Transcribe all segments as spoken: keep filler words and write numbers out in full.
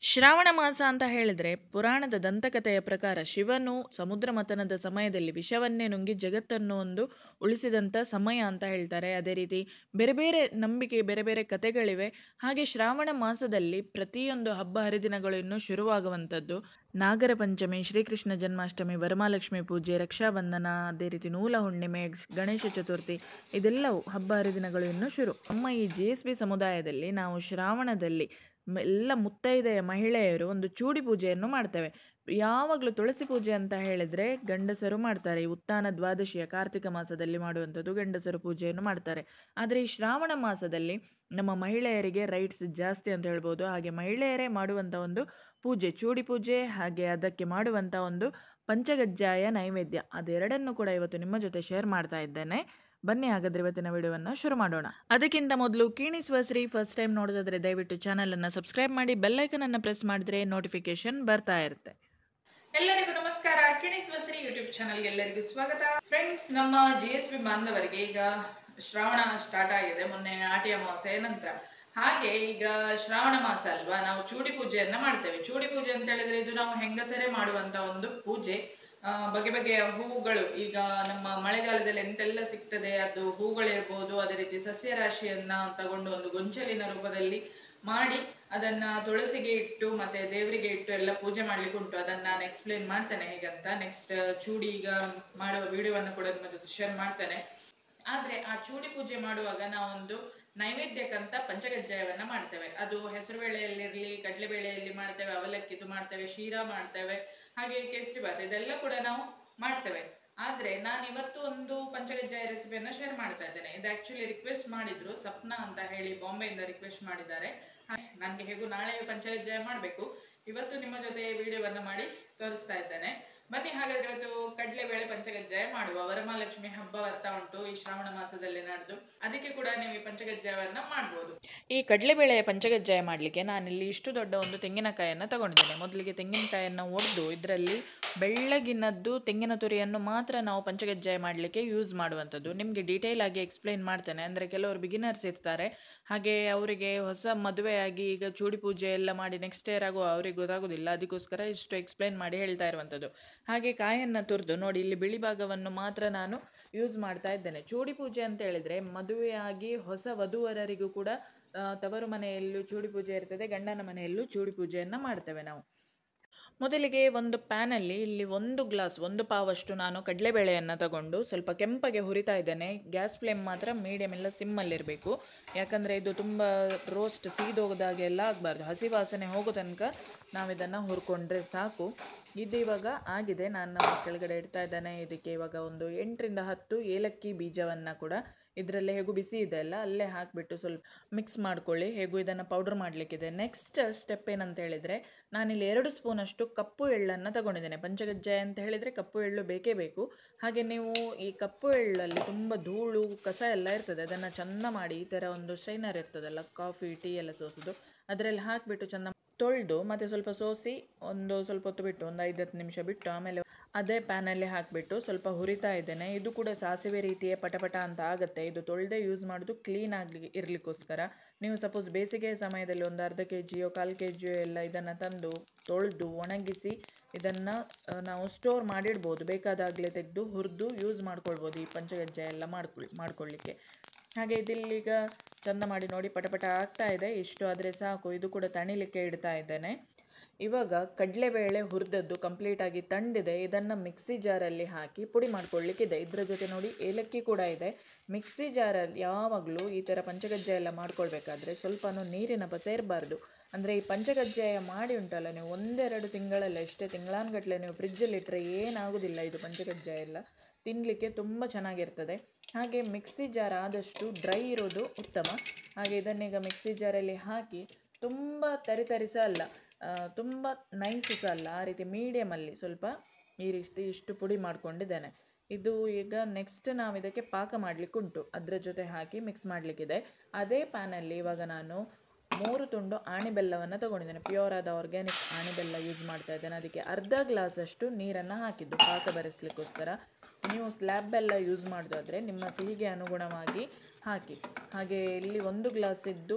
ಶ್ರಾವಣ ಮಾಸ ಅಂತ ಹೇಳಿದ್ರೆ ಪುರಾಣದ ದಂತಕಥೆಯ ಪ್ರಕಾರ ಶಿವನು ಸಮುದ್ರ ಮಥನದ ಸಮಯದಲ್ಲಿ ವಿಷವನ್ನೇ ನುಂಗಿ ಜಗತ್ತನ್ನು ಒಂದು ಉಳಿಸಿದಂಥ ಸಮಯ ಅಂತ ಹೇಳ್ತಾರೆ. ಅದೇ ರೀತಿ ಬೇರೆ ಬೇರೆ ನಂಬಿಕೆ ಬೇರೆ ಬೇರೆ ಕಥೆಗಳಿವೆ. ಹಾಗೆ ಶ್ರಾವಣ ಮಾಸದಲ್ಲಿ ಪ್ರತಿಯೊಂದು ಹಬ್ಬ ಹರಿದಿನಗಳು ಇನ್ನೂ ಶುರುವಾಗುವಂಥದ್ದು. ನಾಗರ ಪಂಚಮಿ, ಶ್ರೀಕೃಷ್ಣ ಜನ್ಮಾಷ್ಟಮಿ, ವರಮಹಾಲಕ್ಷ್ಮಿ ಪೂಜೆ, ರಕ್ಷಾಬಂಧನ, ಅದೇ ರೀತಿ ನೂಲ ಹುಣ್ಣಿಮೆ, ಗಣೇಶ ಚತುರ್ಥಿ, ಇದೆಲ್ಲವೂ ಹಬ್ಬ ಹರಿದಿನಗಳು ಇನ್ನೂ ಶುರು. ನಮ್ಮ ಈ ಜಿ ಎಸ್ ಬಿ ಸಮುದಾಯದಲ್ಲಿ ನಾವು ಶ್ರಾವಣದಲ್ಲಿ ಮ- ಎಲ್ಲ ಮುತ್ತೈದೆಯ ಮಹಿಳೆಯರು ಒಂದು ಚೂಡಿ ಪೂಜೆಯನ್ನು ಮಾಡ್ತೇವೆ. ಯಾವಾಗಲೂ ತುಳಸಿ ಪೂಜೆ ಅಂತ ಹೇಳಿದ್ರೆ ಗಂಡಸರು ಮಾಡ್ತಾರೆ. ಈ ಉತ್ಥಾನ ದ್ವಾದಶಿಯ ಕಾರ್ತಿಕ ಮಾಸದಲ್ಲಿ ಮಾಡುವಂಥದ್ದು ಗಂಡಸರು ಪೂಜೆಯನ್ನು ಮಾಡ್ತಾರೆ. ಆದರೆ ಈ ಶ್ರಾವಣ ಮಾಸದಲ್ಲಿ ನಮ್ಮ ಮಹಿಳೆಯರಿಗೆ ರೈಟ್ಸ್ ಜಾಸ್ತಿ ಅಂತ ಹೇಳ್ಬೋದು. ಹಾಗೆ ಮಹಿಳೆಯರೇ ಮಾಡುವಂಥ ಒಂದು ಪೂಜೆ ಚೂಡಿ ಪೂಜೆ, ಹಾಗೆ ಅದಕ್ಕೆ ಮಾಡುವಂಥ ಒಂದು ಪಂಚಗಜ್ಜಾಯ ನೈವೇದ್ಯ, ಅದೆರಡನ್ನು ಕೂಡ ಇವತ್ತು ನಿಮ್ಮ ಜೊತೆ ಶೇರ್ ಮಾಡ್ತಾ ಇದ್ದೇನೆ. ಬನ್ನಿ ಹಾಗಾದ್ರೆ ಇವತ್ತಿನ ವಿಡಿಯೋವನ್ನು ಶುರು ಮಾಡೋಣ. ಅದಕ್ಕಿಂತ ಮೊದಲು ಕಿಣಿಸುವ ಶ್ರೀ ಫಸ್ಟ್ ಟೈಮ್ ನೋಡೋದಾದ್ರೆ ದಯವಿಟ್ಟು ಚಾನಲನ್ನು ಸಬ್ಸ್ಕ್ರೈಬ್ ಮಾಡಿ, ಬೆಲ್ಲೈಕನ್ ಅನ್ನು ಪ್ರೆಸ್ ಮಾಡಿದ್ರೆ ನೋಟಿಫಿಕೇಶನ್ ಬರ್ತಾ ಇರುತ್ತೆ. ಎಲ್ಲರಿಗೂ ನಮಸ್ಕಾರ. ಕಿಣಿಸುವ ಶ್ರೀ ಯೂಟ್ಯೂಬ್ ಚಾನಲ್ಗೆ ಎಲ್ಲರಿಗೂ ಸ್ವಾಗತ. ಫ್ರೆಂಡ್ಸ್, ನಮ್ಮ ಜಿ ಎಸ್ ಬಿ ಬಾಂಧವರಿಗೆ ಈಗ ಶ್ರಾವಣ ಸ್ಟಾರ್ಟ್ ಆಗಿದೆ ಮೊನ್ನೆ ಆಟಿ ಅಮಾವಾಸ್ಯೆಯ ನಂತರ. ಹಾಗೆ ಈಗ ಶ್ರಾವಣ ಮಾಸ ಅಲ್ವಾ, ನಾವು ಚೂಡಿ ಪೂಜೆಯನ್ನ ಮಾಡ್ತೇವೆ. ಚೂಡಿ ಪೂಜೆ ಅಂತ ಹೇಳಿದ್ರೆ ಇದು ನಾವು ಹೆಂಗಸರೇ ಮಾಡುವಂತ ಒಂದು ಪೂಜೆ. ಆ, ಬಗೆ ಬಗೆಯ ಹೂವುಗಳು, ಈಗ ನಮ್ಮ ಮಳೆಗಾಲದಲ್ಲಿ ಎಂತೆಲ್ಲ ಸಿಗ್ತದೆ ಅದು ಹೂಗಳಿರ್ಬೋದು, ಅದೇ ರೀತಿ ಸಸ್ಯ ರಾಶಿಯನ್ನ ತಗೊಂಡು ಒಂದು ಗೊಂಚಲಿನ ರೂಪದಲ್ಲಿ ಮಾಡಿ ಅದನ್ನ ತುಳಸಿಗೆ ಇಟ್ಟು ಮತ್ತೆ ದೇವರಿಗೆ ಇಟ್ಟು ಎಲ್ಲ ಪೂಜೆ ಮಾಡ್ಲಿಕ್ಕೆ ಉಂಟು. ಅದನ್ನ ನಾನು ಎಕ್ಸ್ಪ್ಲೇನ್ ಮಾಡ್ತೇನೆ ಹೇಗಂತ. ನೆಕ್ಸ್ಟ್ ಚೂಡಿ ಈಗ ಮಾಡುವ ವಿಡಿಯೋವನ್ನು ಕೂಡ ನಿಮ್ಮ ಜೊತೆ ಶೇರ್ ಮಾಡ್ತೇನೆ. ಆದ್ರೆ ಆ ಚೂಡಿ ಪೂಜೆ ಮಾಡುವಾಗ ನಾವೊಂದು ನೈವೇದ್ಯಕ್ಕಂತ ಪಂಚಗಜ್ಜಾಯವನ್ನ ಮಾಡ್ತೇವೆ. ಅದು ಹೆಸರು ಬೇಳೆಯಲ್ಲಿರ್ಲಿ, ಕಡಲೆ ಬೇಳೆಯಲ್ಲಿ ಮಾಡ್ತೇವೆ, ಅವಲಕ್ಕಿದು ಮಾಡ್ತೇವೆ, ಶೀರಾ ಮಾಡ್ತೇವೆ, ಹಾಗೆ ಕೇಸರಿ ಬಾತ್, ಇದೆಲ್ಲ ಕೂಡ ನಾವು ಮಾಡ್ತೇವೆ. ಆದ್ರೆ ನಾನು ಇವತ್ತು ಒಂದು ಪಂಚಗಜ್ಜಾಯ ರೆಸಿಪಿಯನ್ನ ಶೇರ್ ಮಾಡ್ತಾ ಇದ್ದೇನೆ. ಇದು ಆಕ್ಚುಲಿ ರಿಕ್ವೆಸ್ಟ್ ಮಾಡಿದ್ರು, ಸಪ್ನಾ ಅಂತ ಹೇಳಿ ಬಾಂಬೆಯಿಂದ ರಿಕ್ವೆಸ್ಟ್ ಮಾಡಿದ್ದಾರೆ. ನನ್ಗೆ ಹೇಗೂ ನಾಳೆ ಪಂಚಗಜ್ಜಾಯ ಮಾಡ್ಬೇಕು, ಇವತ್ತು ನಿಮ್ಮ ಜೊತೆ ವಿಡಿಯೋವನ್ನ ಮಾಡಿ ತೋರಿಸ್ತಾ ಇದ್ದೇನೆ. ಬನ್ನಿ ಹಾಗಾದ್ರೆ ಇವತ್ತು ಕಡಲೆಬೇಳೆ ಪಂಚಗಜ್ಜಾಯ ಮಾಡುವ. ವರಮಹಾಲಕ್ಷ್ಮಿ ಹಬ್ಬ ಬರ್ತಾ ಉಂಟು ಈ ಶ್ರಾವಣ ಮಾಸದಲ್ಲಿ ನಾಡ್ದು, ಅದಕ್ಕೆ ಕೂಡ ನೀವು ಈ ಪಂಚಗಜ್ಜಾಯವನ್ನ ಮಾಡ್ಬೋದು. ಈ ಕಡಲೆಬೇಳೆಯ ಪಂಚಗಜ್ಜಾಯ ಮಾಡಲಿಕ್ಕೆ ನಾನಿಲ್ಲಿ ಇಷ್ಟು ದೊಡ್ಡ ಒಂದು ತೆಂಗಿನಕಾಯನ್ನು ತಗೊಂಡಿದ್ದೇನೆ. ಮೊದಲಿಗೆ ತೆಂಗಿನಕಾಯನ್ನು ಒಡೆದು ಇದರಲ್ಲಿ ಬೆಳ್ಳಗಿನದ್ದು ತೆಂಗಿನ ತುರಿಯನ್ನು ಮಾತ್ರ ನಾವು ಪಂಚಗಜ್ಜಾಯ ಮಾಡಲಿಕ್ಕೆ ಯೂಸ್ ಮಾಡುವಂಥದ್ದು. ನಿಮಗೆ ಡೀಟೇಲ್ ಆಗಿ ಎಕ್ಸ್ಪ್ಲೈನ್ ಮಾಡ್ತೇನೆ. ಅಂದರೆ ಕೆಲವರು ಬಿಗಿನರ್ಸ್ ಇರ್ತಾರೆ, ಹಾಗೆ ಅವರಿಗೆ ಹೊಸ ಮದುವೆಯಾಗಿ ಈಗ ಚೂಡಿ ಪೂಜೆ ಎಲ್ಲ ಮಾಡಿ ನೆಕ್ಸ್ಟ್ ಇಯರ್ ಆಗೋ ಅವ್ರಿಗೆ ಗೊತ್ತಾಗೋದಿಲ್ಲ. ಅದಕ್ಕೋಸ್ಕರ ಇಷ್ಟು ಎಕ್ಸ್ಪ್ಲೈನ್ ಮಾಡಿ ಹೇಳ್ತಾ ಇರುವಂಥದ್ದು. ಹಾಗೆ ಕಾಯನ್ನು ತುರಿದು ನೋಡಿ, ಇಲ್ಲಿ ಬಿಳಿ ಭಾಗವನ್ನು ಮಾತ್ರ ನಾನು ಯೂಸ್ ಮಾಡ್ತಾ ಇದ್ದೇನೆ. ಚೂಡಿ ಪೂಜೆ ಅಂತ ಹೇಳಿದ್ರೆ ಮದುವೆಯಾಗಿ ಹೊಸ ವಧುವರರಿಗೂ ಕೂಡ ಆ, ತವರು ಮನೆಯಲ್ಲೂ ಚೂಡಿ ಪೂಜೆ ಇರ್ತದೆ, ಗಂಡನ ಮನೆಯಲ್ಲೂ ಚೂಡಿ ಪೂಜೆಯನ್ನು ಮಾಡ್ತೇವೆ ನಾವು. ಮೊದಲಿಗೆ ಒಂದು ಪ್ಯಾನಲ್ಲಿ ಇಲ್ಲಿ ಒಂದು ಗ್ಲಾಸ್ ಒಂದು ಪಾವಷ್ಟು ನಾನು ಕಡಲೆಬೇಳೆಯನ್ನು ತಗೊಂಡು ಸ್ವಲ್ಪ ಕೆಂಪಗೆ ಹುರಿತಾ ಇದ್ದೇನೆ. ಗ್ಯಾಸ್ ಫ್ಲೇಮ್ ಮಾತ್ರ ಮೀಡಿಯಮ್ ಎಲ್ಲ ಸಿಮ್ಮಲ್ಲಿರಬೇಕು, ಯಾಕಂದರೆ ಇದು ತುಂಬ ರೋಸ್ಟ್ ಸೀದೋಗದಾಗೆಲ್ಲ ಆಗಬಾರ್ದು. ಹಸಿ ವಾಸನೆ ಹೋಗೋ ತನಕ ನಾವು ಇದನ್ನು ಹುರ್ಕೊಂಡ್ರೆ ಸಾಕು. ಇದು ಇವಾಗ ಆಗಿದೆ, ನಾನು ಕೆಳಗಡೆ ಇಡ್ತಾ ಇದ್ದೇನೆ. ಇದಕ್ಕೆ ಇವಾಗ ಒಂದು ಎಂಟರಿಂದ ಹತ್ತು ಏಲಕ್ಕಿ ಬೀಜವನ್ನು ಕೂಡ ಇದರಲ್ಲೇ ಹೇಗೂ ಬಿಸಿ ಇದೆ ಅಲ್ಲ ಅಲ್ಲೇ ಹಾಕಿಬಿಟ್ಟು ಸ್ವಲ್ಪ ಮಿಕ್ಸ್ ಮಾಡ್ಕೊಳ್ಳಿ. ಹೇಗೂ ಇದನ್ನು ಪೌಡರ್ ಮಾಡಲಿಕ್ಕಿದೆ. ನೆಕ್ಸ್ಟ್ ಸ್ಟೆಪ್ ಏನಂತ ಹೇಳಿದರೆ ನಾನಿಲ್ಲಿ ಎರಡು ಸ್ಪೂನಷ್ಟು ಕಪ್ಪು ಎಳ್ಳನ್ನು ತಗೊಂಡಿದ್ದೇನೆ. ಪಂಚಗಜ್ಜಾಯ ಅಂತ ಹೇಳಿದರೆ ಕಪ್ಪು ಎಳ್ಳು ಬೇಕೇ ಬೇಕು. ಹಾಗೆ ನೀವು ಈ ಕಪ್ಪು ಎಳ್ಳಲ್ಲಿ ತುಂಬ ಧೂಳು ಕಸ ಎಲ್ಲ ಇರ್ತದೆ, ಅದನ್ನು ಚೆಂದ ಮಾಡಿ ಈ ಥರ ಒಂದು ಶೈನರ್ ಇರ್ತದಲ್ಲ, ಕಾಫಿ ಟೀ ಎಲ್ಲ ಸೋಸೋದು, ಅದರಲ್ಲಿ ಹಾಕಿಬಿಟ್ಟು ಚೆಂದ ತೊಳೆದು ಮತ್ತು ಸ್ವಲ್ಪ ಸೋಸಿ ಒಂದು ಸ್ವಲ್ಪ ಹೊತ್ತು ಬಿಟ್ಟು ಒಂದು ಐದು ಹತ್ತು ನಿಮಿಷ ಬಿಟ್ಟು ಆಮೇಲೆ ಅದೇ ಪ್ಯಾನಲ್ಲಿ ಹಾಕಿಬಿಟ್ಟು ಸ್ವಲ್ಪ ಹುರಿತಾ ಇದ್ದೇನೆ. ಇದು ಕೂಡ ಸಾಸಿವೆ ರೀತಿಯ ಪಟಪಟ ಅಂತ ಆಗುತ್ತೆ. ಇದು ತೊಳೆದೇ ಯೂಸ್ ಮಾಡೋದು, ಕ್ಲೀನ್ ಆಗಲಿ ಇರಲಿಕ್ಕೋಸ್ಕರ. ನೀವು ಸಪೋಸ್ ಬೇಸಿಗೆ ಸಮಯದಲ್ಲಿ ಒಂದು ಅರ್ಧ ಕೆ ಜಿಯೋ ಕಾಲು ಕೆ ಜಿಯೋ ಎಲ್ಲ ಇದನ್ನು ತಂದು ತೊಳೆದು ಒಣಗಿಸಿ ಇದನ್ನು ನಾವು ಸ್ಟೋರ್ ಮಾಡಿಡ್ಬೋದು. ಬೇಕಾದಾಗಲೇ ತೆಗೆದು ಹುರಿದು ಯೂಸ್ ಮಾಡ್ಕೊಳ್ಬೋದು ಈ ಪಂಚಗಜ್ಜಾಯ ಎಲ್ಲ ಮಾಡ್ಕೊಳ್ಳಿ ಮಾಡ್ಕೊಳ್ಳಿಕ್ಕೆ. ಹಾಗೆ ಇದಿಲ್ಲೀಗ ಚಂದ ಮಾಡಿ ನೋಡಿ ಪಟಪಟ ಆಗ್ತಾ ಇದೆ. ಇಷ್ಟು ಆದರೆ ಸಾಕು. ಇದು ಕೂಡ ತಣಿಲಿಕ್ಕೆ ಇಡ್ತಾ ಇದ್ದೇನೆ. ಇವಾಗ ಕಡಲೆಬೇಳೆ ಹುರಿದದ್ದು ಕಂಪ್ಲೀಟಾಗಿ ತಂಡಿದೆ. ಇದನ್ನು ಮಿಕ್ಸಿ ಜಾರಲ್ಲಿ ಹಾಕಿ ಪುಡಿ ಮಾಡ್ಕೊಳ್ಳಿಕ್ಕಿದೆ. ಇದರ ಜೊತೆ ನೋಡಿ ಏಲಕ್ಕಿ ಕೂಡ ಇದೆ. ಮಿಕ್ಸಿ ಜಾರಲ್ಲಿ ಯಾವಾಗಲೂ ಈ ಥರ ಪಂಚಗಜ್ಜಾಯ ಎಲ್ಲ ಮಾಡ್ಕೊಳ್ಬೇಕಾದ್ರೆ ಸ್ವಲ್ಪನೂ ನೀರಿನ ಪಸೆ ಇರಬಾರ್ದು. ಅಂದರೆ ಈ ಪಂಚಗಜ್ಜಾಯ ಮಾಡಿ ಉಂಟಲ್ಲ ನೀವು ಒಂದೆರಡು ತಿಂಗಳಲ್ಲ, ಎಷ್ಟೇ ತಿಂಗಳಾನ್ಗಟ್ಟಲೆ ನೀವು ಫ್ರಿಜ್ಜಲ್ಲಿ ಇಟ್ಟರೆ ಏನಾಗೋದಿಲ್ಲ. ಇದು ಪಂಚಗಜ್ಜಾಯ ಎಲ್ಲ ತಿನ್ನಲಿಕ್ಕೆ ತುಂಬ ಚೆನ್ನಾಗಿರ್ತದೆ. ಹಾಗೆ ಮಿಕ್ಸಿ ಜಾರ್ ಆದಷ್ಟು ಡ್ರೈ ಇರೋದು ಉತ್ತಮ. ಹಾಗೆ ಇದನ್ನೀಗ ಮಿಕ್ಸಿ ಜಾರಲ್ಲಿ ಹಾಕಿ ತುಂಬ ತರಿತರಿ ಸಹ ಅಲ್ಲ, ತುಂಬ ನೈಸ್ ಸಹ ಅಲ್ಲ, ಆ ರೀತಿ ಮೀಡಿಯಮಲ್ಲಿ ಸ್ವಲ್ಪ ಈ ರೀತಿ ಇಷ್ಟು ಪುಡಿ ಮಾಡ್ಕೊಂಡಿದ್ದೇನೆ. ಇದು ಈಗ ನೆಕ್ಸ್ಟ್ ನಾವು ಇದಕ್ಕೆ ಪಾಕ ಮಾಡಲಿಕ್ಕೆ ಉಂಟು, ಅದರ ಜೊತೆ ಹಾಕಿ ಮಿಕ್ಸ್ ಮಾಡಲಿಕ್ಕಿದೆ. ಅದೇ ಪ್ಯಾನಲ್ಲಿ ಇವಾಗ ನಾನು ಮೂರು ತುಂಡು ಆಣಿ ಬೆಲ್ಲವನ್ನು ತಗೊಂಡಿದ್ದೇನೆ. ಪ್ಯೂರ್ ಆದ ಆರ್ಗ್ಯಾನಿಕ್ ಆಣಿ ಬೆಲ್ಲ ಯೂಸ್ ಮಾಡ್ತಾ ಇದ್ದೇನೆ. ಅದಕ್ಕೆ ಅರ್ಧ ಗ್ಲಾಸಷ್ಟು ನೀರನ್ನು ಹಾಕಿದ್ದು ಪಾಕ ಬರೆಸಲಿಕ್ಕೋಸ್ಕರ. ನೀವು ಸ್ಲ್ಯಾಬ್ ಬೆಲ್ಲ ಯೂಸ್ ಮಾಡೋದಾದರೆ ನಿಮ್ಮ ಸಿಹಿಗೆ ಅನುಗುಣವಾಗಿ ಹಾಕಿ. ಹಾಗೆ ಇಲ್ಲಿ ಒಂದು ಗ್ಲಾಸಿದ್ದು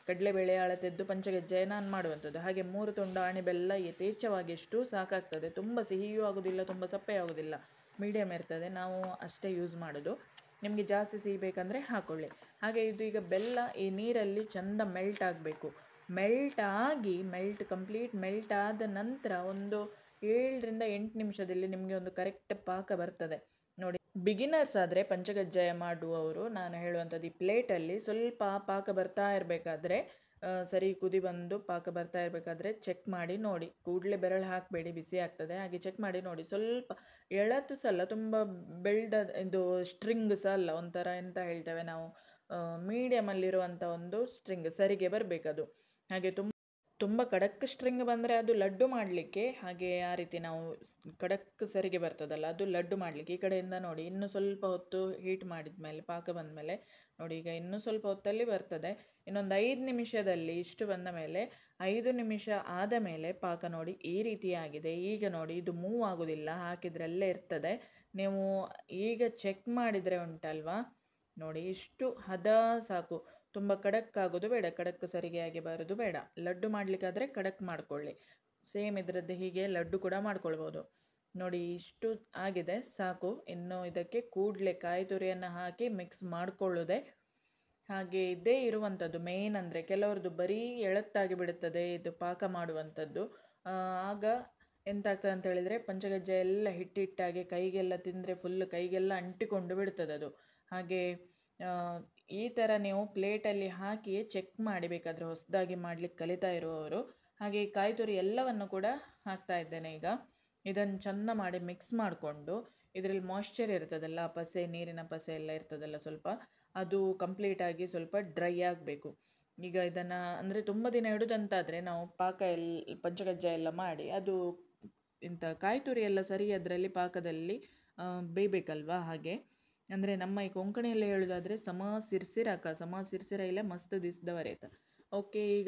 ಕಡಲೆಬೇಳೆ ಅಳತೆದ್ದು ಪಂಚಕಜ್ಜಾಯ ನಾನು ಮಾಡುವಂಥದ್ದು. ಹಾಗೆ ಮೂರು ತುಂಡು ಆಣಿ ಬೆಲ್ಲ ಯಥೇಚ್ಛವಾಗಿ ಎಷ್ಟು ಸಾಕಾಗ್ತದೆ. ತುಂಬ ಸಿಹಿಯೂ ಆಗೋದಿಲ್ಲ, ತುಂಬ ಸಪ್ಪೆ ಆಗೋದಿಲ್ಲ, ಮೀಡಿಯಮ್ ಇರ್ತದೆ. ನಾವು ಅಷ್ಟೇ ಯೂಸ್ ಮಾಡೋದು. ನಿಮಗೆ ಜಾಸ್ತಿ ಸಿಹಿ ಬೇಕಂದರೆ ಹಾಕ್ಕೊಳ್ಳಿ. ಹಾಗೆ ಇದು ಈಗ ಬೆಲ್ಲ ಈ ನೀರಲ್ಲಿ ಚೆಂದ ಮೆಲ್ಟ್ ಆಗಬೇಕು. ಮೆಲ್ಟ್ ಆಗಿ ಮೆಲ್ಟ್ ಕಂಪ್ಲೀಟ್ ಮೆಲ್ಟ್ ಆದ ನಂತರ ಒಂದು ಏಳರಿಂದ ಎಂಟು ನಿಮಿಷದಲ್ಲಿ ನಿಮಗೆ ಒಂದು ಕರೆಕ್ಟ್ ಪಾಕ ಬರ್ತದೆ ನೋಡಿ. ಬಿಗಿನರ್ಸ್ ಆದರೆ ಪಂಚಕಜ್ಜಾಯ ಮಾಡುವವರು ನಾನು ಹೇಳುವಂಥದ್ದು, ಈ ಪ್ಲೇಟಲ್ಲಿ ಸ್ವಲ್ಪ ಪಾಕ ಬರ್ತಾ ಇರಬೇಕಾದ್ರೆ, ಸರಿ ಕುದಿ ಬಂದು ಪಾಕ ಬರ್ತಾ ಇರಬೇಕಾದ್ರೆ ಚೆಕ್ ಮಾಡಿ ನೋಡಿ. ಕೂಡಲೇ ಬೆರಳು ಹಾಕಬೇಡಿ, ಬಿಸಿ ಆಗ್ತದೆ. ಹಾಗೆ ಚೆಕ್ ಮಾಡಿ ನೋಡಿ. ಸ್ವಲ್ಪ ಎಳತು ಸಹ ಅಲ್ಲ, ತುಂಬ ಬೆಳ್ದ ಇದು ಸ್ಟ್ರಿಂಗ್ ಸಹ ಅಲ್ಲ, ಒಂಥರ ಎಂತ ಹೇಳ್ತೇವೆ ನಾವು, ಮೀಡಿಯಮಲ್ಲಿರುವಂಥ ಒಂದು ಸ್ಟ್ರಿಂಗ್ ಸರಿಗೆ ಬರಬೇಕದು. ಹಾಗೆ ತುಂಬ ತುಂಬ ಕಡಕ್ ಸ್ಟ್ರಿಂಗ್ ಬಂದರೆ ಅದು ಲಡ್ಡು ಮಾಡಲಿಕ್ಕೆ, ಹಾಗೆ ಆ ರೀತಿ ನಾವು ಕಡಕ್ ಸರಿಗೆ ಬರ್ತದಲ್ಲ ಅದು ಲಡ್ಡು ಮಾಡಲಿಕ್ಕೆ. ಈ ಕಡೆಯಿಂದ ನೋಡಿ, ಇನ್ನೂ ಸ್ವಲ್ಪ ಹೊತ್ತು ಹೀಟ್ ಮಾಡಿದ ಮೇಲೆ, ಪಾಕ ಬಂದ ಮೇಲೆ ನೋಡಿ, ಈಗ ಇನ್ನೂ ಸ್ವಲ್ಪ ಹೊತ್ತಲ್ಲಿ ಬರ್ತದೆ. ಇನ್ನೊಂದು ಐದು ನಿಮಿಷದಲ್ಲಿ ಇಷ್ಟು ಬಂದ ಮೇಲೆ, ಐದು ನಿಮಿಷ ಆದ ಮೇಲೆ ಪಾಕ ನೋಡಿ ಈ ರೀತಿಯಾಗಿದೆ. ಈಗ ನೋಡಿ ಇದು ಮೂವ್ ಆಗೋದಿಲ್ಲ, ಹಾಕಿದ್ರಲ್ಲೇ ಇರ್ತದೆ. ನೀವು ಈಗ ಚೆಕ್ ಮಾಡಿದರೆ ಉಂಟಲ್ವಾ ನೋಡಿ, ಇಷ್ಟು ಹದ ಸಾಕು. ತುಂಬ ಕಡಕ್ ಆಗೋದು ಬೇಡ, ಕಡಕ್ ಸರಿಗೆ ಆಗಿ ಬರೋದು ಬೇಡ. ಲಡ್ಡು ಮಾಡಲಿಕ್ಕಾದರೆ ಕಡಕ್ ಮಾಡ್ಕೊಳ್ಳಿ. ಸೇಮ್ ಇದರದ್ದು ಹೀಗೆ ಲಡ್ಡು ಕೂಡ ಮಾಡ್ಕೊಳ್ಬೋದು ನೋಡಿ. ಇಷ್ಟು ಆಗಿದೆ ಸಾಕು. ಇನ್ನು ಇದಕ್ಕೆ ಕೂಡಲೇ ಕಾಯಿ ತುರಿಯನ್ನು ಹಾಕಿ ಮಿಕ್ಸ್ ಮಾಡಿಕೊಳ್ಳೋದೆ. ಹಾಗೆ ಇದೇ ಇರುವಂಥದ್ದು ಮೇನ್. ಅಂದರೆ ಕೆಲವ್ರದ್ದು ಬರೀ ಎಳತ್ತಾಗಿ ಬಿಡುತ್ತದೆ ಇದು ಪಾಕ ಮಾಡುವಂಥದ್ದು. ಆಗ ಎಂತಾಗ್ತದೆ ಅಂತ ಹೇಳಿದರೆ, ಪಂಚಕಜ್ಜಾಯ ಎಲ್ಲ ಹಿಟ್ಟಿಟ್ಟಾಗಿ ಕೈಗೆಲ್ಲ ತಿಂದರೆ ಫುಲ್ ಕೈಗೆಲ್ಲ ಅಂಟಿಕೊಂಡು ಬಿಡ್ತದೆ ಅದು. ಹಾಗೆ ಈ ಥರ ನೀವು ಪ್ಲೇಟಲ್ಲಿ ಹಾಕಿ ಚೆಕ್ ಮಾಡಿ ಬೇಕಾದರೆ, ಹೊಸದಾಗಿ ಮಾಡಲಿಕ್ಕೆ ಕಲಿತಾ ಇರುವವರು. ಹಾಗೆ ಕಾಯಿ ತುರಿ ಎಲ್ಲವನ್ನು ಕೂಡ ಹಾಕ್ತಾ ಇದ್ದೇನೆ ಈಗ. ಇದನ್ನು ಚೆಂದ ಮಾಡಿ ಮಿಕ್ಸ್ ಮಾಡಿಕೊಂಡು, ಇದರಲ್ಲಿ ಮಾಯ್ಶ್ಚರ್ ಇರ್ತದಲ್ಲ, ಪಸೆ, ನೀರಿನ ಪಸೆ ಎಲ್ಲ ಇರ್ತದಲ್ಲ ಸ್ವಲ್ಪ, ಅದು ಕಂಪ್ಲೀಟಾಗಿ ಸ್ವಲ್ಪ ಡ್ರೈ ಆಗಬೇಕು. ಈಗ ಇದನ್ನು ಅಂದರೆ ತುಂಬ ದಿನ ಇಡೋದಂತಾದರೆ ನಾವು ಪಾಕ ಎಲ್ಲ ಪಂಚಕಜ್ಜಾಯ ಎಲ್ಲ ಮಾಡಿ ಅದು ಇಂಥ ಕಾಯಿ ತುರಿ ಎಲ್ಲ ಸರಿ ಅದರಲ್ಲಿ ಪಾಕದಲ್ಲಿ ಬೇಯಬೇಕಲ್ವಾ. ಹಾಗೆ ಅಂದರೆ ನಮ್ಮ ಈ ಕೊಂಕಣಿಯಲ್ಲಿ ಹೇಳೋದಾದರೆ ಸಮ ಸಿರ್ಸಿರಾಕ ಸಮ ಸಿರ್ಸಿರ ಇಲ್ಲ ಮಸ್ತ್ ದಿಸ್ದವರೇತ. ಓಕೆ, ಈಗ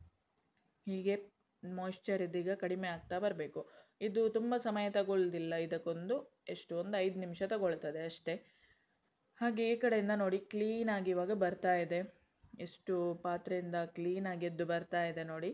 ಹೀಗೆ ಮಾಯ್ಶ್ಚರ್ ಇದೀಗ ಕಡಿಮೆ ಆಗ್ತಾ ಬರಬೇಕು. ಇದು ತುಂಬ ಸಮಯ ತಗೊಳ್ಳೋದಿಲ್ಲ, ಇದಕ್ಕೊಂದು ಎಷ್ಟು ಒಂದು ಐದು ನಿಮಿಷ ತಗೊಳ್ತದೆ ಅಷ್ಟೇ. ಹಾಗೆ ಈ ಕಡೆಯಿಂದ ನೋಡಿ ಕ್ಲೀನಾಗಿ ಇವಾಗ ಬರ್ತಾ ಇದೆ, ಎಷ್ಟು ಪಾತ್ರೆಯಿಂದ ಕ್ಲೀನಾಗಿ ಎದ್ದು ಬರ್ತಾ ಇದೆ ನೋಡಿ.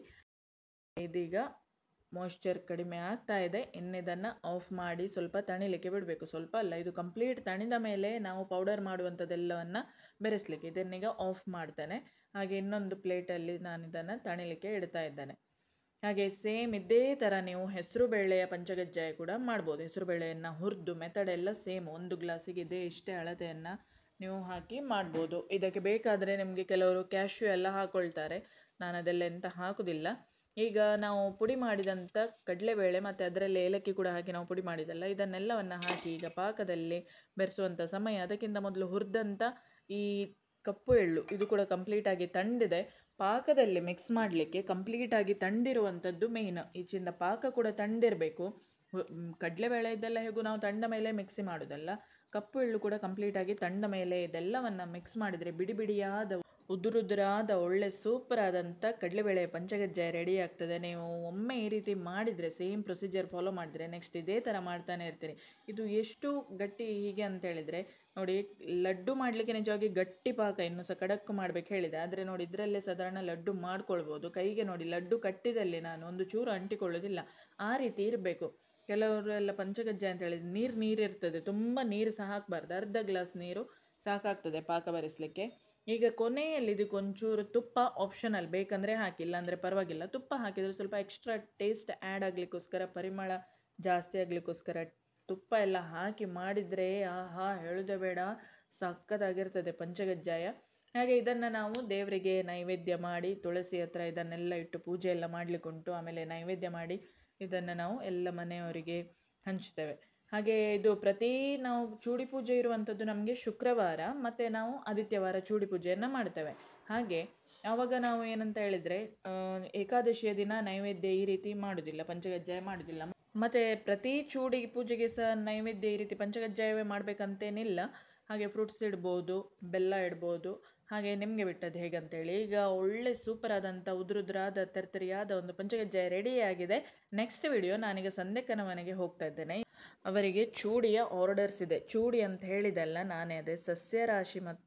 ಇದೀಗ ಮಾಯ್ಶ್ಚರ್ ಕಡಿಮೆ ಆಗ್ತಾ ಇದೆ. ಇನ್ನಿದನ್ನು ಆಫ್ ಮಾಡಿ ಸ್ವಲ್ಪ ತಣಿಲಿಕ್ಕೆ ಬಿಡಬೇಕು. ಸ್ವಲ್ಪ ಅಲ್ಲ, ಇದು ಕಂಪ್ಲೀಟ್ ತಣಿದ ಮೇಲೆ ನಾವು ಪೌಡರ್ ಮಾಡುವಂಥದ್ದೆಲ್ಲವನ್ನು ಬೆರೆಸಲಿಕ್ಕೆ. ಇದನ್ನೀಗ ಆಫ್ ಮಾಡ್ತೇನೆ. ಹಾಗೆ ಇನ್ನೊಂದು ಪ್ಲೇಟಲ್ಲಿ ನಾನು ಇದನ್ನು ತಣಿಲಿಕ್ಕೆ ಇಡ್ತಾ ಇದ್ದೇನೆ. ಹಾಗೆ ಸೇಮ್ ಇದೇ ಥರ ನೀವು ಹೆಸರು ಬೇಳೆಯ ಪಂಚಕಜ್ಜಾಯ ಕೂಡ ಮಾಡ್ಬೋದು. ಹೆಸರು ಬೇಳೆಯನ್ನು ಹುರಿದು ಮೆಥಡ್ ಎಲ್ಲ ಸೇಮ್. ಒಂದು ಗ್ಲಾಸಿಗೆ ಇದೇ ಇಷ್ಟೇ ಅಳತೆಯನ್ನು ನೀವು ಹಾಕಿ ಮಾಡ್ಬೋದು. ಇದಕ್ಕೆ ಬೇಕಾದರೆ ನಿಮಗೆ ಕೆಲವರು ಕ್ಯಾಶ್ಯೂ ಎಲ್ಲ ಹಾಕ್ಕೊಳ್ತಾರೆ, ನಾನು ಅದೆಲ್ಲ ಎಂತ ಹಾಕೋದಿಲ್ಲ. ಈಗ ನಾವು ಪುಡಿ ಮಾಡಿದಂಥ ಕಡಲೆಬೇಳೆ ಮತ್ತು ಅದರಲ್ಲಿ ಏಲಕ್ಕಿ ಕೂಡ ಹಾಕಿ ನಾವು ಪುಡಿ ಮಾಡಿದಲ್ಲ, ಇದನ್ನೆಲ್ಲವನ್ನು ಹಾಕಿ ಈಗ ಪಾಕದಲ್ಲಿ ಬೆರೆಸುವಂಥ ಸಮಯ. ಅದಕ್ಕಿಂತ ಮೊದಲು ಹುರಿದಂಥ ಈ ಕಪ್ಪು ಎಳ್ಳು ಇದು ಕೂಡ ಕಂಪ್ಲೀಟಾಗಿ ತಣ್ಣದಿದೆ. ಪಾಕದಲ್ಲಿ ಮಿಕ್ಸ್ ಮಾಡಲಿಕ್ಕೆ ಕಂಪ್ಲೀಟಾಗಿ ತಣ್ಣದಿರುವಂಥದ್ದು ಮೇಯ್ನ್. ಈಚಿಂದ ಪಾಕ ಕೂಡ ತಣ್ಣದಿರಬೇಕು. ಕಡಲೆಬೇಳೆ ಇದೆಲ್ಲ ಹೇಗೂ ನಾವು ತಣ್ಣ ಮೇಲೆ ಮಿಕ್ಸಿ ಮಾಡೋದಲ್ಲ, ಕಪ್ಪು ಎಳ್ಳು ಕೂಡ ಕಂಪ್ಲೀಟಾಗಿ ತಣ್ಣ ಮೇಲೆ ಇದೆಲ್ಲವನ್ನು ಮಿಕ್ಸ್ ಮಾಡಿದರೆ ಬಿಡಿ ಬಿಡಿಯಾದ ಉದುರುದುರಾದ ಒಳ್ಳೆ ಸೂಪರ್ ಆದಂಥ ಕಡಲೆಬೇಳೆ ಪಂಚಕಜ್ಜಾಯ ರೆಡಿ ಆಗ್ತದೆ. ನೀವು ಒಮ್ಮೆ ಈ ರೀತಿ ಮಾಡಿದರೆ, ಸೇಮ್ ಪ್ರೊಸೀಜರ್ ಫಾಲೋ ಮಾಡಿದರೆ ನೆಕ್ಸ್ಟ್ ಇದೇ ಥರ ಮಾಡ್ತಾನೆ ಇರ್ತೀರಿ. ಇದು ಎಷ್ಟು ಗಟ್ಟಿ ಹೀಗೆ ಅಂತೇಳಿದರೆ ನೋಡಿ, ಲಡ್ಡು ಮಾಡಲಿಕ್ಕೆ ನಿಜವಾಗಿ ಗಟ್ಟಿ ಪಾಕ, ಇನ್ನೂ ಸಹ ಕಡಕ್ಕು ಮಾಡಬೇಕು ಹೇಳಿದೆ. ಆದರೆ ನೋಡಿ ಇದರಲ್ಲೇ ಸಾಧಾರಣ ಲಡ್ಡು ಮಾಡ್ಕೊಳ್ಬೋದು. ಕೈಗೆ ನೋಡಿ ಲಡ್ಡು ಕಟ್ಟಿದಲ್ಲಿ ನಾನು ಒಂದು ಚೂರು ಅಂಟಿಕೊಳ್ಳೋದಿಲ್ಲ, ಆ ರೀತಿ ಇರಬೇಕು. ಕೆಲವರು ಎಲ್ಲ ಪಂಚಕಜ್ಜಾಯ ಅಂತ ಹೇಳಿದ್ರೆ ನೀರು ನೀರು ಇರ್ತದೆ, ತುಂಬ ನೀರು ಸಹ ಹಾಕಬಾರ್ದು, ಅರ್ಧ ಗ್ಲಾಸ್ ನೀರು ಸಾಕಾಗ್ತದೆ ಪಾಕ ಬರೆಸಲಿಕ್ಕೆ. ಈಗ ಕೊನೆಯಲ್ಲಿ ಇದಕ್ಕೊಂಚೂರು ತುಪ್ಪ ಆಪ್ಷನಲ್, ಬೇಕಂದರೆ ಹಾಕಿ, ಇಲ್ಲಾಂದರೆ ಪರವಾಗಿಲ್ಲ. ತುಪ್ಪ ಹಾಕಿದರೆ ಸ್ವಲ್ಪ ಎಕ್ಸ್ಟ್ರಾ ಟೇಸ್ಟ್ ಆ್ಯಡ್ ಆಗಲಿಕ್ಕೋಸ್ಕರ, ಪರಿಮಳ ಜಾಸ್ತಿ ಆಗಲಿಕ್ಕೋಸ್ಕರ ತುಪ್ಪ ಎಲ್ಲ ಹಾಕಿ ಮಾಡಿದರೆ ಆಹಾ ಹೇಳೋದೇ ಬೇಡ, ಸಕ್ಕತ್ತಾಗಿರ್ತದೆ ಪಂಚಕಜ್ಜಾಯ. ಹಾಗೆ ಇದನ್ನು ನಾವು ದೇವರಿಗೆ ನೈವೇದ್ಯ ಮಾಡಿ, ತುಳಸಿ ಹತ್ರ ಇದನ್ನೆಲ್ಲ ಇಟ್ಟು ಪೂಜೆ ಎಲ್ಲ ಮಾಡಲಿಕ್ಕುಂಟು. ಆಮೇಲೆ ನೈವೇದ್ಯ ಮಾಡಿ ಇದನ್ನು ನಾವು ಎಲ್ಲ ಮನೆಯವರಿಗೆ ಹಂಚ್ತೇವೆ. ಹಾಗೆ ಇದು ಪ್ರತಿ ನಾವು ಚೂಡಿ ಪೂಜೆ ಇರುವಂಥದ್ದು ನಮಗೆ ಶುಕ್ರವಾರ, ಮತ್ತು ನಾವು ಆದಿತ್ಯವಾರ ಚೂಡಿ ಪೂಜೆಯನ್ನು ಮಾಡ್ತೇವೆ. ಹಾಗೆ ಆವಾಗ ನಾವು ಏನಂತ ಹೇಳಿದರೆ ಏಕಾದಶಿಯ ದಿನ ನೈವೇದ್ಯ ಈ ರೀತಿ ಮಾಡೋದಿಲ್ಲ, ಪಂಚಕಜ್ಜಾಯ ಮಾಡೋದಿಲ್ಲ. ಮತ್ತು ಪ್ರತಿ ಚೂಡಿ ಪೂಜೆಗೆ ಸಹ ನೈವೇದ್ಯ ಈ ರೀತಿ ಪಂಚಕಜ್ಜಾಯವೇ ಮಾಡಬೇಕಂತೇನಿಲ್ಲ. ಹಾಗೆ ಫ್ರೂಟ್ಸ್ ಇಡ್ಬೋದು, ಬೆಲ್ಲ ಇಡ್ಬೋದು, ಹಾಗೆ ನಿಮಗೆ ಬಿಟ್ಟದ್ದು ಹೇಗಂತೇಳಿ. ಈಗ ಒಳ್ಳೆ ಸೂಪರ್ ಆದಂಥ ಉದುರುದ್ರಾದ ತರ್ತರಿಯಾದ ಒಂದು ಪಂಚಕಜ್ಜಾಯ ರೆಡಿಯಾಗಿದೆ. ನೆಕ್ಸ್ಟ್ ವಿಡಿಯೋ ನಾನೀಗ ಸಂಧ್ಯಕ್ಕನ ಮನೆಗೆ ಹೋಗ್ತಾ ಇದ್ದೇನೆ. ಅವರಿಗೆ ಚೂಡಿಯ ಆರ್ಡರ್ಸ್ ಇದೆ. ಚೂಡಿ ಅಂತ ಹೇಳಿದೆಲ್ಲ ನಾನೇ, ಅದೇ ಸಸ್ಯರಾಶಿ ಮತ್ತು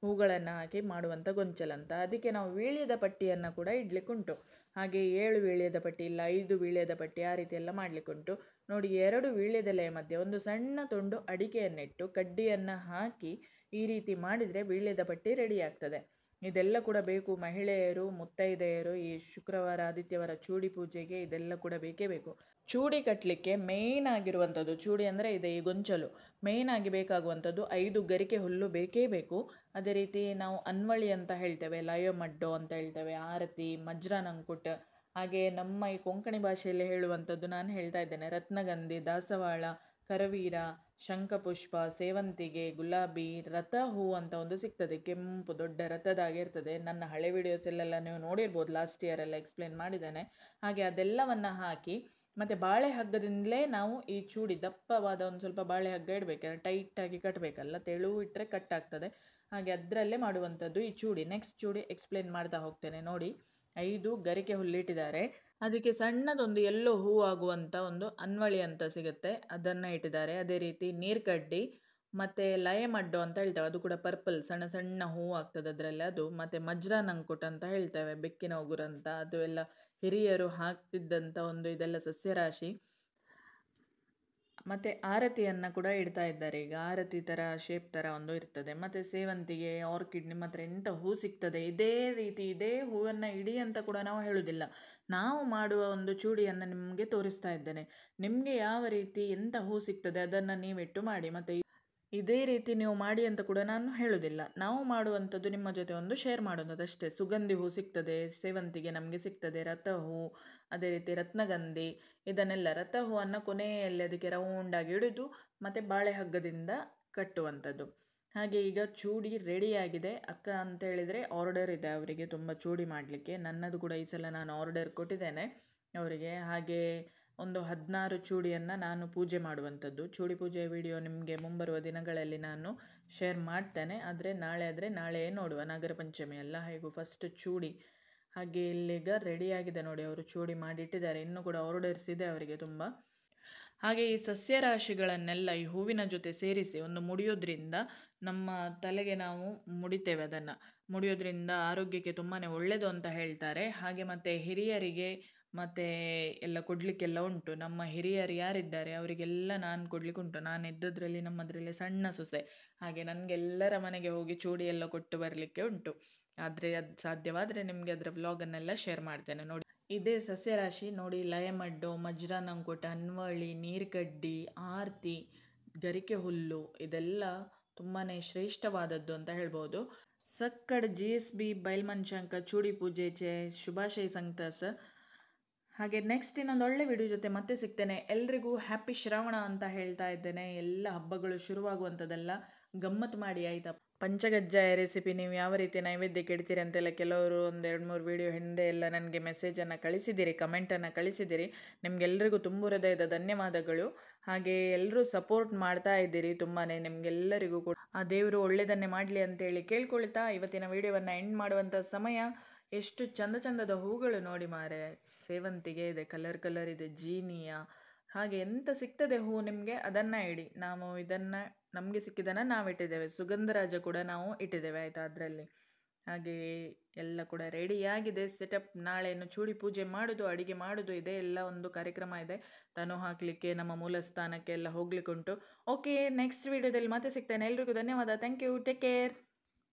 ಹೂಗಳನ್ನು ಹಾಕಿ ಮಾಡುವಂಥ ಗೊಂಚಲಂತ. ಅದಕ್ಕೆ ನಾವು ವೀಳ್ಯದ ಪಟ್ಟಿಯನ್ನು ಕೂಡ ಇಡ್ಲಿಕ್ಕುಂಟು. ಹಾಗೆ ಏಳು ವೀಳ್ಯದ ಪಟ್ಟಿ ಇಲ್ಲ ಐದು ವೀಳ್ಯದ ಪಟ್ಟಿ ಆ ರೀತಿ ಎಲ್ಲ ಮಾಡಲಿಕ್ಕುಂಟು. ನೋಡಿ, ಎರಡು ವೀಳ್ಯದೆಲೆಯ ಮಧ್ಯೆ ಒಂದು ಸಣ್ಣ ತುಂಡು ಅಡಿಕೆಯನ್ನಿಟ್ಟು ಕಡ್ಡಿಯನ್ನು ಹಾಕಿ ಈ ರೀತಿ ಮಾಡಿದರೆ ವೀಳ್ಯದ ಪಟ್ಟಿ ರೆಡಿ ಆಗ್ತದೆ. ಇದೆಲ್ಲ ಕೂಡ ಬೇಕು. ಮಹಿಳೆಯರು, ಮುತ್ತೈದೆಯರು ಈ ಶುಕ್ರವಾರ ಆದಿತ್ಯವಾರ ಚೂಡಿ ಪೂಜೆಗೆ ಇದೆಲ್ಲ ಕೂಡ ಬೇಕೇ ಬೇಕು. ಚೂಡಿ ಕಟ್ಟಲಿಕ್ಕೆ ಮೇಯ್ನ್ ಆಗಿರುವಂಥದ್ದು, ಚೂಡಿ ಅಂದರೆ ಇದೆ ಈ ಗೊಂಚಲು, ಮೇಯ್ನ್ ಆಗಿ ಬೇಕಾಗುವಂಥದ್ದು ಐದು ಗರಿಕೆ ಹುಲ್ಲು ಬೇಕೇ ಬೇಕು. ಅದೇ ರೀತಿ ನಾವು ಅನ್ವಳಿ ಅಂತ ಹೇಳ್ತೇವೆ, ಲಯೋಮಡ್ಡೋ ಅಂತ ಹೇಳ್ತೇವೆ, ಆರತಿ, ಮಜ್ರಾನಂಕುಟ್, ಹಾಗೆ ನಮ್ಮ ಈ ಕೊಂಕಣಿ ಭಾಷೆಯಲ್ಲಿ ಹೇಳುವಂಥದ್ದು ನಾನು ಹೇಳ್ತಾ ಇದ್ದೇನೆ, ರತ್ನಗಂಧಿ, ದಾಸವಾಳ, ಕರವೀರ, ಶಂಖಪುಷ್ಪ, ಸೇವಂತಿಗೆ, ಗುಲಾಬಿ, ರಥ ಹೂ ಅಂತ ಒಂದು ಸಿಗ್ತದೆ, ಕೆಂಪು ದೊಡ್ಡ ರಥದಾಗೆ ಇರ್ತದೆ. ನನ್ನ ಹಳೆ ವಿಡಿಯೋಸಲ್ಲೆಲ್ಲ ನೀವು ನೋಡಿರ್ಬೋದು, ಲಾಸ್ಟ್ ಇಯರ್ ಎಲ್ಲ ಎಕ್ಸ್ಪ್ಲೇನ್ ಮಾಡಿದ್ದೇನೆ. ಹಾಗೆ ಅದೆಲ್ಲವನ್ನು ಹಾಕಿ ಮತ್ತು ಬಾಳೆ ಹಗ್ಗದಿಂದಲೇ ನಾವು ಈ ಚೂಡಿ ದಪ್ಪವಾದ ಒಂದು ಸ್ವಲ್ಪ ಬಾಳೆ ಹಗ್ಗ ಇಡಬೇಕು, ಟೈಟಾಗಿ ಕಟ್ಟಬೇಕಲ್ಲ, ತೆಳು ಇಟ್ಟರೆ ಕಟ್ಟಾಗ್ತದೆ. ಹಾಗೆ ಅದರಲ್ಲೇ ಮಾಡುವಂಥದ್ದು ಈ ಚೂಡಿ. ನೆಕ್ಸ್ಟ್ ಚೂಡಿ ಎಕ್ಸ್ಪ್ಲೇನ್ ಮಾಡ್ತಾ ಹೋಗ್ತೇನೆ. ನೋಡಿ, ಐದು ಗರಿಕೆ ಹುಲ್ಲಿಟ್ಟಿದ್ದಾರೆ, ಅದಕ್ಕೆ ಸಣ್ಣದೊಂದು ಎಲ್ಲೋ ಹೂ ಆಗುವಂಥ ಒಂದು ಅನ್ವಳಿ ಅಂತ ಸಿಗುತ್ತೆ, ಅದನ್ನು ಇಟ್ಟಿದ್ದಾರೆ. ಅದೇ ರೀತಿ ನೀರ್ಕಡ್ಡಿ ಮತ್ತು ಲಯಮಡ್ಡು ಅಂತ ಹೇಳ್ತೇವೆ, ಅದು ಕೂಡ ಪರ್ಪಲ್ ಸಣ್ಣ ಸಣ್ಣ ಹೂ ಆಗ್ತದೆ ಅದರಲ್ಲಿ, ಅದು. ಮತ್ತು ಮಜ್ರಾನಂಕುಟ್ ಅಂತ ಹೇಳ್ತೇವೆ, ಬೆಕ್ಕಿನ ಉಗುರು ಅಂತ, ಅದು ಎಲ್ಲ ಹಿರಿಯರು ಹಾಕ್ತಿದ್ದಂಥ ಒಂದು ಇದೆಲ್ಲ ಸಸ್ಯರಾಶಿ. ಮತ್ತು ಆರತಿಯನ್ನು ಕೂಡ ಇಡ್ತಾ ಇದ್ದಾರೆ ಈಗ, ಆರತಿ ಥರ ಶೇಪ್ ಥರ ಒಂದು ಇರ್ತದೆ. ಮತ್ತು ಸೇವಂತಿಗೆ, ಆರ್ಕಿಡ್, ನಿಮ್ಮ ಹತ್ರ ಎಂಥ ಹೂ ಸಿಗ್ತದೆ ಇದೇ ರೀತಿ ಇದೇ ಹೂವನ್ನು ಇಡಿ ಅಂತ ಕೂಡ ನಾವು ಹೇಳೋದಿಲ್ಲ. ನಾವು ಮಾಡುವ ಒಂದು ಚೂಡಿಯನ್ನು ನಿಮಗೆ ತೋರಿಸ್ತಾ ಇದ್ದೇನೆ. ನಿಮಗೆ ಯಾವ ರೀತಿ ಎಂಥ ಹೂ ಸಿಗ್ತದೆ ಅದನ್ನು ನೀವಿಟ್ಟು ಮಾಡಿ, ಮತ್ತು ಇದೇ ರೀತಿ ನೀವು ಮಾಡಿ ಅಂತ ಕೂಡ ನಾನು ಹೇಳೋದಿಲ್ಲ. ನಾವು ಮಾಡುವಂಥದ್ದು ನಿಮ್ಮ ಜೊತೆ ಒಂದು ಶೇರ್ ಮಾಡೋದು ಅಷ್ಟೇ. ಸುಗಂಧಿ ಹೂ ಸಿಗ್ತದೆ, ಸೇವಂತಿಗೆ ನಮಗೆ ಸಿಗ್ತದೆ, ರಥ ಹೂ, ಅದೇ ರೀತಿ ರತ್ನಗಂಧಿ, ಇದನ್ನೆಲ್ಲ ರಥ ಹೂವನ್ನು ಕೊನೆಯಲ್ಲಿ ಅದಕ್ಕೆ ರೌಂಡಾಗಿ ಹಿಡಿದು ಮತ್ತು ಬಾಳೆ ಹಗ್ಗದಿಂದ ಕಟ್ಟುವಂಥದ್ದು. ಹಾಗೆ ಈಗ ಚೂಡಿ ರೆಡಿಯಾಗಿದೆ. ಅಕ್ಕ ಅಂತ ಹೇಳಿದರೆ ಆರ್ಡರ್ ಇದೆ ಅವರಿಗೆ ತುಂಬ ಚೂಡಿ ಮಾಡಲಿಕ್ಕೆ, ನನ್ನದು ಕೂಡ ಈ ಸಲ ನಾನು ಆರ್ಡರ್ ಕೊಟ್ಟಿದ್ದೇನೆ ಅವರಿಗೆ. ಹಾಗೆ ಒಂದು ಹದಿನಾರು ಚೂಡಿಯನ್ನು ನಾನು ಪೂಜೆ ಮಾಡುವಂಥದ್ದು. ಚೂಡಿ ಪೂಜೆಯ ವಿಡಿಯೋ ನಿಮಗೆ ಮುಂಬರುವ ದಿನಗಳಲ್ಲಿ ನಾನು ಶೇರ್ ಮಾಡ್ತೇನೆ, ಆದರೆ ನಾಳೆ ಆದರೆ ನಾಳೆಯೇ ನೋಡುವ, ನಾಗರ ಪಂಚಮಿ ಅಲ್ಲ, ಹೇಗೂ ಫಸ್ಟ್ ಚೂಡಿ. ಹಾಗೆ ಇಲ್ಲಿಗ ರೆಡಿಯಾಗಿದೆ ನೋಡಿ, ಅವರು ಚೂಡಿ ಮಾಡಿಟ್ಟಿದ್ದಾರೆ, ಇನ್ನೂ ಕೂಡ ಆರ್ಡರ್ಸ್ ಇದೆ ಅವರಿಗೆ ತುಂಬ. ಹಾಗೆ ಈ ಸಸ್ಯರಾಶಿಗಳನ್ನೆಲ್ಲ ಈ ಹೂವಿನ ಜೊತೆ ಸೇರಿಸಿ ಒಂದು ಮುಡಿಯೋದ್ರಿಂದ ನಮ್ಮ ತಲೆಗೆ ನಾವು ಮುಡಿತೇವೆ, ಅದನ್ನು ಮುಡಿಯೋದ್ರಿಂದ ಆರೋಗ್ಯಕ್ಕೆ ತುಂಬಾ ಒಳ್ಳೆಯದು ಅಂತ ಹೇಳ್ತಾರೆ. ಹಾಗೆ ಮತ್ತು ಹಿರಿಯರಿಗೆ ಮತ್ತು ಎಲ್ಲ ಕೊಡಲಿಕ್ಕೆಲ್ಲ ಉಂಟು. ನಮ್ಮ ಹಿರಿಯರು ಯಾರಿದ್ದಾರೆ ಅವರಿಗೆಲ್ಲ ನಾನು ಕೊಡಲಿಕ್ಕೆ ಉಂಟು. ನಾನು ಇದ್ದದ್ರಲ್ಲಿ ನಮ್ಮದರಲ್ಲಿ ಸಣ್ಣ ಸೊಸೆ, ಹಾಗೆ ನನಗೆಲ್ಲರ ಮನೆಗೆ ಹೋಗಿ ಚೂಡಿ ಎಲ್ಲ ಕೊಟ್ಟು ಬರಲಿಕ್ಕೆ ಉಂಟು. ಆದರೆ ಅದು ಸಾಧ್ಯವಾದರೆ ನಿಮಗೆ ಅದರ ವ್ಲಾಗನ್ನೆಲ್ಲ ಶೇರ್ ಮಾಡ್ತೇನೆ. ನೋಡಿ, ಇದೇ ಸಸ್ಯರಾಶಿ ನೋಡಿ, ಲಯಮಡ್ಡು, ಮಜ್ರಾನಂಕುಟ್, ಅನ್ವಳಿ, ನೀರ್ಕಡ್ಡಿ, ಆರ್ತಿ, ಗರಿಕೆ ಹುಲ್ಲು, ಇದೆಲ್ಲ ತುಂಬಾ ಶ್ರೇಷ್ಠವಾದದ್ದು ಅಂತ ಹೇಳ್ಬೋದು. ಸಕ್ಕಡ್ ಜಿ ಎಸ್ ಬಿ ಬೈಲ್ಮನ್ಶಂಕ ಚೂಡಿ ಪೂಜೆಚೆ ಶುಭಾಶಯ ಸಂಗ್ತಾಸ. ಹಾಗೆ ನೆಕ್ಸ್ಟ್ ಇನ್ನೊಂದು ಒಳ್ಳೆ ವಿಡಿಯೋ ಜೊತೆ ಮತ್ತೆ ಸಿಗ್ತೇನೆ. ಎಲ್ರಿಗೂ ಹ್ಯಾಪಿ ಶ್ರಾವಣ ಅಂತ ಹೇಳ್ತಾ ಇದ್ದೇನೆ. ಎಲ್ಲ ಹಬ್ಬಗಳು ಶುರುವಾಗುವಂಥದ್ದೆಲ್ಲ ಗಮ್ಮತ್ತು ಮಾಡಿ ಆಯಿತಾ. ಪಂಚಗಜ್ಜಾಯ ರೆಸಿಪಿ ನೀವು ಯಾವ ರೀತಿ ನೈವೇದ್ಯಕ್ಕೆ ಇಡ್ತೀರಿ ಅಂತೆಲ್ಲ ಕೆಲವರು ಒಂದು ಎರಡು ಮೂರು ವಿಡಿಯೋ ಹಿಂದೆ ಎಲ್ಲ ನನಗೆ ಮೆಸೇಜನ್ನು ಕಳಿಸಿದ್ದೀರಿ, ಕಮೆಂಟನ್ನು ಕಳಿಸಿದ್ದೀರಿ. ನಿಮಗೆಲ್ಲರಿಗೂ ತುಂಬ ಹೃದಯದ ಧನ್ಯವಾದಗಳು. ಹಾಗೆ ಎಲ್ಲರೂ ಸಪೋರ್ಟ್ ಮಾಡ್ತಾ ಇದ್ದೀರಿ ತುಂಬಾ. ನಿಮಗೆಲ್ಲರಿಗೂ ಕೂಡ ಆ ದೇವರು ಒಳ್ಳೆಯದನ್ನೇ ಮಾಡಲಿ ಅಂತೇಳಿ ಕೇಳ್ಕೊಳ್ತಾ ಇವತ್ತಿನ ವಿಡಿಯೋವನ್ನು ಎಂಡ್ ಮಾಡುವಂಥ ಸಮಯ. ಎಷ್ಟು ಚಂದ ಚಂದದ ಹೂಗಳು ನೋಡಿ ಮಾರೆ, ಸೇವಂತಿಗೆ ಇದೆ, ಕಲರ್ ಕಲರ್ ಇದೆ, ಜೀನಿಯಾ, ಹಾಗೆ ಎಂತ ಸಿಗ್ತದೆ ಹೂ ನಿಮಗೆ ಅದನ್ನು ಇಡಿ. ನಾವು ಇದನ್ನು ನಮಗೆ ಸಿಕ್ಕಿದ್ದನ್ನು ನಾವು ಇಟ್ಟಿದ್ದೇವೆ. ಸುಗಂಧರಾಜ ಕೂಡ ನಾವು ಇಟ್ಟಿದ್ದೇವೆ ಆಯಿತಾ ಅದರಲ್ಲಿ. ಹಾಗೆ ಎಲ್ಲ ಕೂಡ ರೆಡಿಯಾಗಿದೆ ಸೆಟಪ್. ನಾಳೆಯನ್ನು ಚೂಡಿ ಪೂಜೆ ಮಾಡೋದು, ಅಡುಗೆ ಮಾಡೋದು, ಇದೆ ಎಲ್ಲ ಒಂದು ಕಾರ್ಯಕ್ರಮ ಇದೆ. ತನು ಹಾಕಲಿಕ್ಕೆ ನಮ್ಮ ಮೂಲ ಸ್ಥಾನಕ್ಕೆ ಎಲ್ಲ ಹೋಗ್ಲಿಕ್ಕೆ ಉಂಟು. ಓಕೆ, ನೆಕ್ಸ್ಟ್ ವಿಡಿಯೋದಲ್ಲಿ ಮತ್ತೆ ಸಿಗ್ತೇನೆ. ಎಲ್ರಿಗೂ ಧನ್ಯವಾದ. Thank you, take care.